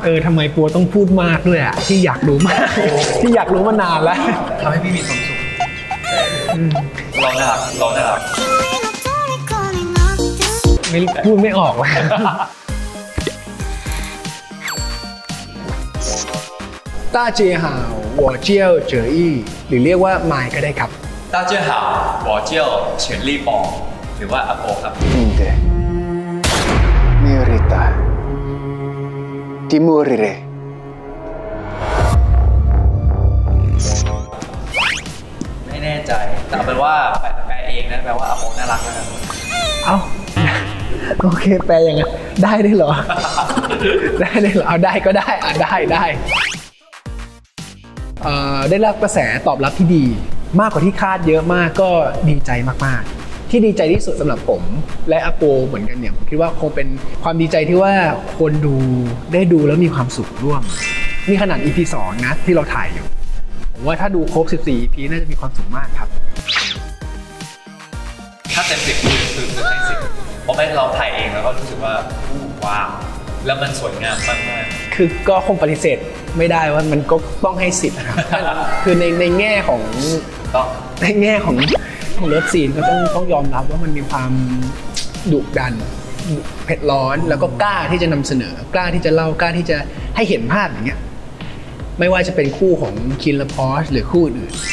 ทำไมปัวต้องพูดมากด้วยอะที่อยากรู้มากที่อยากรู้มานานแล้วทำให้พี่มีความสุขเราน่ารักไม่พูดไม่ออกเลยต้าเจียห่าวหัวเจี้ยวเจ๋ออี้หรือเรียกว่าไมค์ก็ได้ครับต้าเจี้ยห่าวหัวเจี้ยวเฉินลี่ปองหรือว่าอาโปครับ Inte Merita Timurire ไม่แน่ใจแต่เป็นว่าแปลเองนะแปลว่าอาโปน่ารักนะครับเอ้าโอเคแปลยังไงได้ด้วยเหรอได้เหรอเอาได้ก็ได้ได้ได้รับกระแสตอบรับที่ดีมากกว่าที่คาดเยอะมากก็ดีใจมากๆที่ดีใจที่สุดสำหรับผมและอาโปเหมือนกันเนี่ยผมคิดว่าคงเป็นความดีใจที่ว่าคนดูได้ดูแล้วมีความสุขร่วมนี่ขนาด EP 2 นะที่เราถ่ายอยู่ผมว่าถ้าดูครบ14 EP น่าจะมีความสุขมากครับถ้าเต็ม10คือให้10เพราะแม้เราถ่ายเองแล้วก็รู้สึกว่าว้าวแล้วมันสวยงามมากๆคือก็คงปฏิเสธไม่ได้ว่ามันก็ต้องให้10นะครับคือในแง่ของในแง่ของเลิฟซีนก็ต้องยอมรับว่ามันมีความดุดันเผ็ดร้อนแล้วก็กล้าที่จะนำเสนอกล้าที่จะเล่ากล้าที่จะให้เห็นภาพอย่างเงี้ยไม่ว่าจะเป็นคู่ของคินและพอชหรือคู่อื่น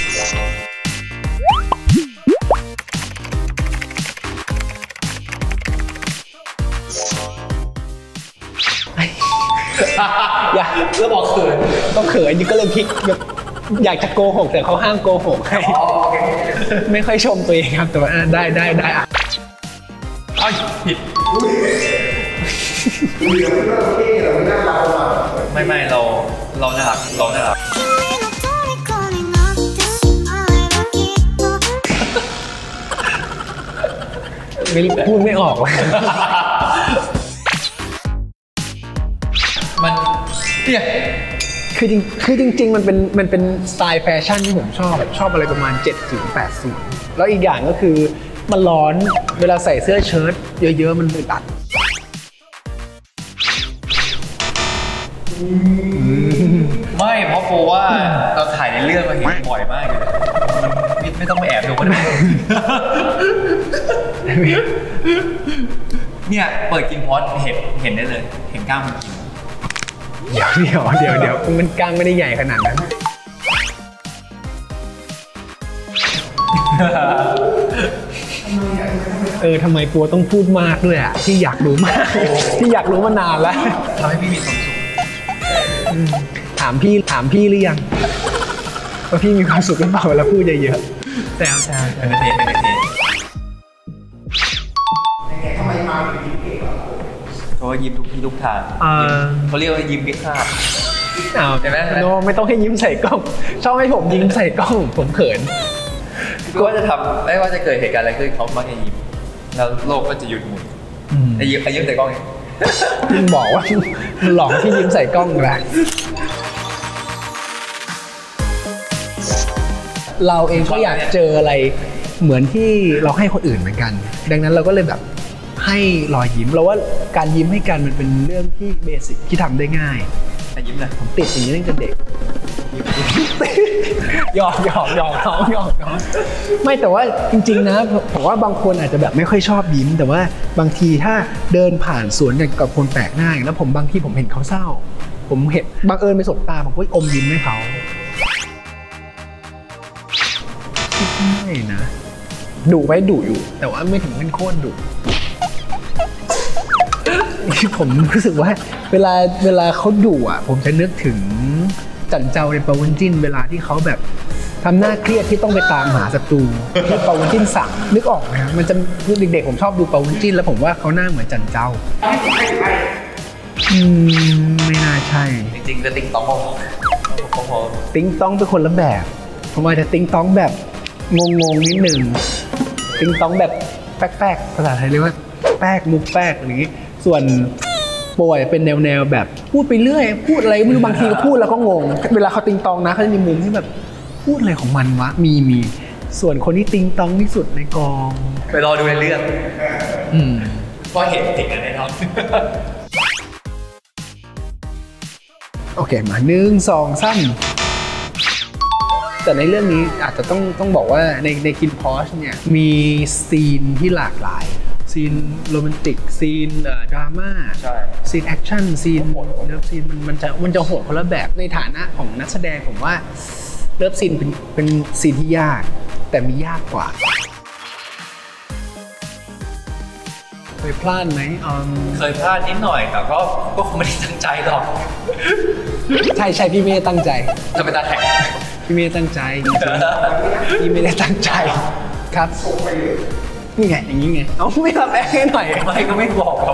อย่าแล้วบอกเขินต้องเขินก็เลยคิดอยากจะโกหกแต่เขาห้ามโกหกให้ไม่ค่อยชมตัวเองครับแต่ว่าได้อ่ะผิดไม่เราน่ารักไม่พูดไม่ออกเลยมันเนี่ยคือจริงๆมันเป็นสไตล์แฟชั่นที่ผมชอบอะไรประมาณ 70-80 แล้วอีกอย่างก็คือมันร้อนเวลาใส่เสื้อเชิ้ตเยอะๆมันอึดอัดไม่เพราะโปว่าเราถ่ายในเรื่องมาเห็นบ่อยมากเลยไม่ต้องไปแอบดูก็ได้เนี่ยเปิดกินพอดเห็นได้เลยเห็นกล้ามมันกินเดี๋ยวมันกล้างไม่ได้ใหญ่ขนาดนั้นทำไมปัวต้องพูดมากด้วยอ่ะที่อยากรู้มากที่อยากรู้มานานแล้วทำให้พี่มีความสุขถามพี่หรือยังว่าพี่มีความสุขหรือเปล่าเวลาพูดเยอะๆแซวเป็นเททำไมมาถึงยิ้มเก่งอ่ะเพราะว่ายิ้มทุกทางเขาเรียกว่ายิ้มพิฆาตใช่ไหมโนไม่ต้องให้ยิ้มใส่กล้องชอบให้ผมยิ้มใส่กล้องผมเขินก็ว่าจะทำไม่ว่าจะเกิดเหตุการณ์อะไรขึ้นเขามักจะยิ้มแล้วโลกก็จะหยุดหมุนยิ้มใส่กล้องเองยิ่งบอกว่าหลอกที่ยิ้มใส่กล้องแหละเราเองก็อยากเจออะไรเหมือนที่เราให้คนอื่นเหมือนกันดังนั้นเราก็เลยแบบให้รอยยิ้มเราว่าการยิ้มให้กันมันเป็นเรื่องที่เบสิกที่ทำได้ง่ายยิ้มนะผมติดอย่างนี้ตั้งแต่เด็กหยอกน้องไม่แต่ว่าจริงๆนะผมว่าบางคนอาจจะแบบไม่ค่อยชอบยิ้มแต่ว่าบางทีถ้าเดินผ่านสวนกันกับคนแปลกหน้าแล้วบางทีผมเห็นเขาเศร้าผมเห็นบังเอิญไปสบตาผมก็อมยิ้มให้เขาไม่นะดุไว้ดุอยู่แต่ว่าไม่ถึงขั้นโคตรดุผมรู้สึกว่าเวลาเขาดุอ่ะผมจะนึกถึงจันเจ้าในปาวุ้นจิ้นเวลาที่เขาแบบทำหน้าเครียดที่ต้องไปตามหาศัตรูที่ปาวุ้นจิ้นสั่งนึกออกไหมมันจะเด็กๆผมชอบดูปาวุ้นจิ้นแล้วผมว่าเขาหน้าเหมือนจันเจ้าไม่น่าใช่จริงๆจะติ๊งต้องติ๊งต้องเป็นคนละแบบผมอาจจะติ๊งต้องแบบงงนิดหนึ่งติ๊งต้องแบบแป๊กภาษาไทยเรียกว่าแป๊กมุกแป๊กอย่างนี้ส่วนป่วยเป็นแนวแบบพูดไปเรื่อยพูดอะไรไม่รู้บางทีก็พูดแล้วก็งงเวลาเขาติงตองนะเขาจะมีมุมที่แบบพูดอะไรของมันวะมีส่วนคนที่ติงตองที่สุดในกองไปรอดูในเรื่องว่าเห็นติงกันแน่นอนโอเคมา1 2 3แต่ในเรื่องนี้อาจจะต้องบอกว่าในคินพอชเนี่ยมีซีนที่หลากหลายซีนโรแมนติกซีนดราม่าใช่ซีนแอคชั่นซีนเลิฟซีนมันจะโหดคนละแบบในฐานะของนักแสดงผมว่าเลิฟซีนเป็นซีนที่ยากแต่มียากกว่าเคยพลาดไหมเคยพลาดนิดหน่อยแต่ก็คงไม่ได้ตั้งใจหรอกใช่พี่ไม่ได้ตั้งใจจะเป็นตาแข็งพี่ไม่ได้ตั้งใจจริงๆพี่ไม่ได้ตั้งใจครับนี่ไงอย่างนี้ไงเอาไม่รับแอคให้หน่อยไม่ก็ไม่บอกเรา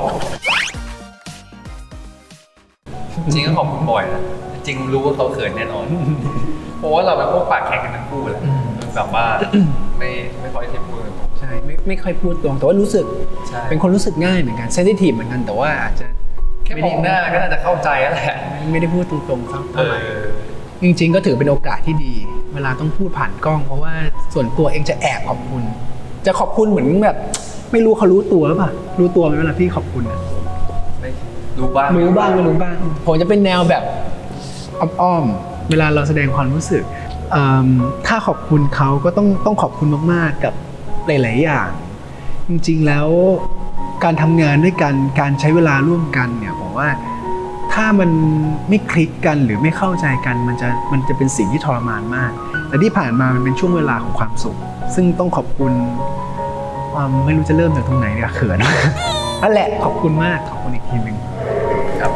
จริงก็ขอบคุณบ่อยนะจริงรู้ว่าเขาเขินแน่นอนเพราะว่าเราเป็นพวกปากแข็งกันทั้งคู่แหละแบบว่าไม่ค่อยที่พูดใช่ไม่ค่อยพูดตรงแต่ว่ารู้สึกเป็นคนรู้สึกง่ายเหมือนกันเซนซิทีฟเหมือนกันแต่ว่าอาจจะแค่มองหน้าก็น่าจะเข้าใจแล้วแหละไม่ได้พูดตรงๆเท่าไหร่จริงๆก็ถือเป็นโอกาสที่ดีเวลาต้องพูดผ่านกล้องเพราะว่าส่วนตัวเองจะแอบขอบคุณจะขอบคุณเหมือนแบบไม่รู้เขารู้ตัวหรือเปล่ารู้ตัวไหมเวลาพี่ขอบคุณอะรู้บ้างไม่รู้บ้างผมจะเป็นแนวแบบอ้อมเวลาเราแสดงความรู้สึกถ้าขอบคุณเขาก็ต้องขอบคุณมากๆกับหลายๆอย่างจริงๆแล้วการทำงานด้วยกันการใช้เวลาร่วมกันเนี่ยผมว่าถ้ามันไม่คลิกกันหรือไม่เข้าใจกันมันจะเป็นสิ่งที่ทรมานมากแต่ที่ผ่านมามันเป็นช่วงเวลาของความสุขซึ่งต้องขอบคุณไม่รู้จะเริ่มจากตรงไหนเนี่ยเขินนั่นแหละขอบคุณมากขอบคุณอีกทีนึงครับ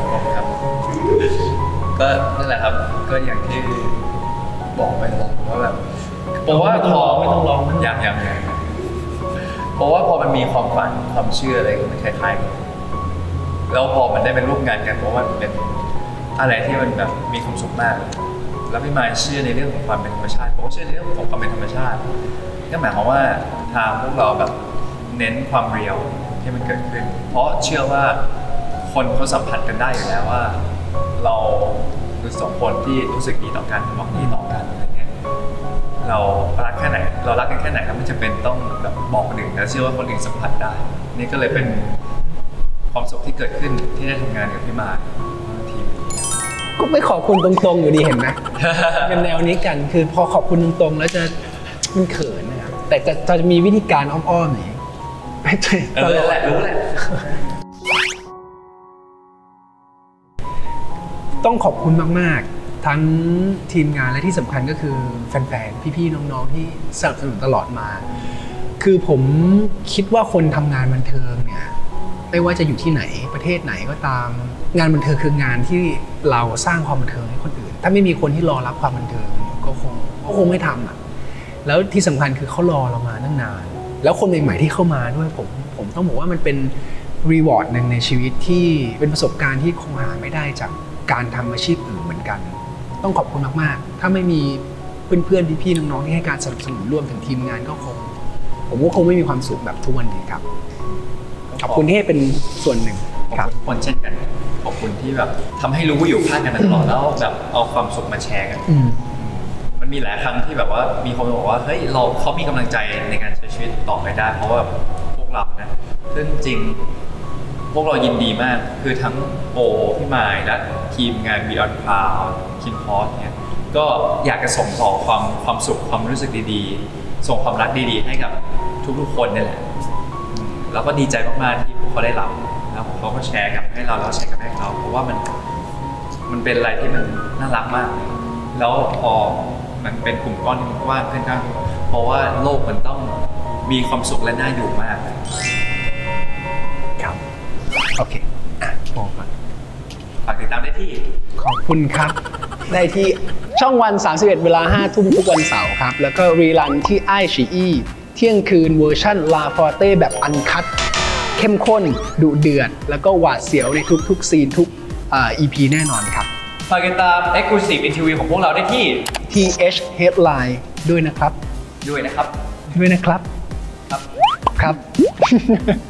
ก็นั่นแหละครับก็อย่างที่บอกไปแล้วว่าแบบเพราะว่าพอไม่ต้องร้องอย่างเพราะว่าพอมันมีความฝันความเชื่ออะไรมันคล้ายๆกันแล้วพอมันได้ไปร่วมงานกันเพราะว่ามันเป็นอะไรที่มันแบบมีความสุขมากแล้วพี่มายเชื่อในเรื่องของความเป็นธรรมชาติผมก็เชื่อในเรื่องของความเป็นธรรมชาติก็หมายความว่าทางพวกเราแบบเน้นความเรียลที่มันเกิดขึ้นเพราะเชื่อว่าคนเขาสัมผัสกันได้อยู่แล้วว่าเราคือสองคนที่รู้สึกดีต่อกันหวังดีต่อกันอะไรเงี้ยเรารักแค่ไหนเรารักกันแค่ไหนครับไม่จำเป็นต้องแบบบอกคนอื่นแล้วเชื่อว่าคนอื่นสัมผัสได้นี่ก็เลยเป็นความสุขที่เกิดขึ้นที่ได้ทำงานกับพี่มาทีมก็ไม่ขอบคุณตรงๆอยู่ดีเห็นไหม เป็นแนวนี้กันคือพอขอบคุณตรงๆแล้วจะมันเขินนะครับแต่จะมีวิธีการอ้อมๆหน่อยไม่ใช่รู้แหละต้องขอบคุณมากๆทั้งทีมงานและที่สำคัญก็คือแฟนๆพี่ๆน้องๆที่สนับสนุนตลอดมาคือผมคิดว่าคนทำงานบันเทิงเนี่ยไม่ว่าจะอยู่ที่ไหนประเทศไหนก็ตามงานบันเทิงคืองานที่เราสร้างความบันเทิงให้คนอื่นถ้าไม่มีคนที่รอรับความบันเทิงก็คงไม่ทำอ่ะแล้วที่สำคัญคือเขารอเรามาตั้งนานแล้วคนใหม่ๆที่เข้ามาด้วยผมต้องบอกว่ามันเป็นรีวอร์ดหนึ่งในชีวิตที่เป็นประสบการณ์ที่คงหาไม่ได้จากการทำอาชีพอื่นเหมือนกันต้องขอบคุณมากๆถ้าไม่มีเพื่อนๆพี่ๆน้องๆที่ให้การสนับสนุนร่วมถึงทีมงานก็ผมก็คงไม่มีความสุขแบบทุกวันนี้ครับขอบคุณที่ให้เป็นส่วนหนึ่งขอบคุณคนเช่นกันขอบคุณที่แบบทำให้รู้ว่าอยู่ข้างกันตลอดแล้วแบบเอาความสุขมาแชร์กันมันมีหลายครั้งที่แบบว่ามีคนบอกว่าเฮ้ยเขามีกำลังใจในการใช้ชีวิตต่อไปได้เพราะว่าพวกเรานะซึ่งจริงพวกเรายินดีมากคือทั้งโอพี่มายและทีมงาน Beyond Cloud คินพอสเนี่ยก็อยากจะส่งต่อความสุขความรู้สึกดีๆส่งความรักดีๆให้กับทุกๆคนนี่แหละแล้วก็ดีใจมากๆที่พวกเขาได้รับแล้วเขาก็แชร์กับให้เราแล้วแชร์กับให้เขาเพราะว่ามันเป็นอะไรที่มันน่ารักมากแล้วพอมันเป็นกลุ่มก้อนที่มันกว้างขึ้นก็เพราะว่าโลกมันต้องมีความสุขและน่าอยู่มากครับโอเคพอครับฝากติดตามได้ที่ขอบคุณครับได้ที่ช่องวัน 31 เวลา 5 ทุ่มทุกวันเสาร์ครับแล้วก็รีรันที่ไอชีอีเที่ยงคืนเวอร์ชั่นลาฟอร์เต้แบบอันคัทเข้มข้นดุเดือดแล้วก็หวาดเสียวในทุกซีนทุกEP แน่นอนครับฝากติดตาม Exclusive Interview ของพวกเราได้ที่ TH Headline ด้วยนะครับครับครับ